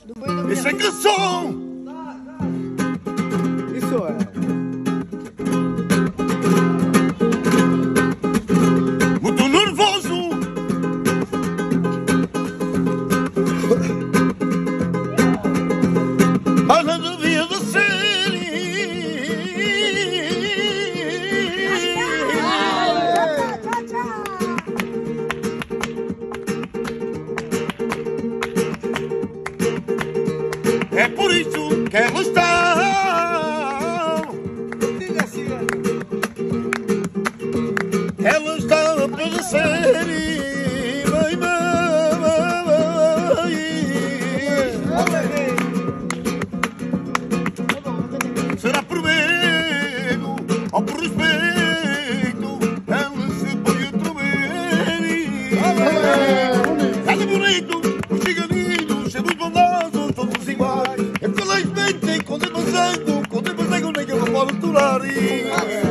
Isso é canção! Isso é. Muito nervoso! Mas não devia de ser. É por isso que ela está. Ela está a padecer. Será por medo ou por respeito? Ela se põe a tremer. Ela é bonito, os ciganinhos, sendo bondosos, todos iguais. Infelizmente, com tempo sangue, nem que eu não posso aturar.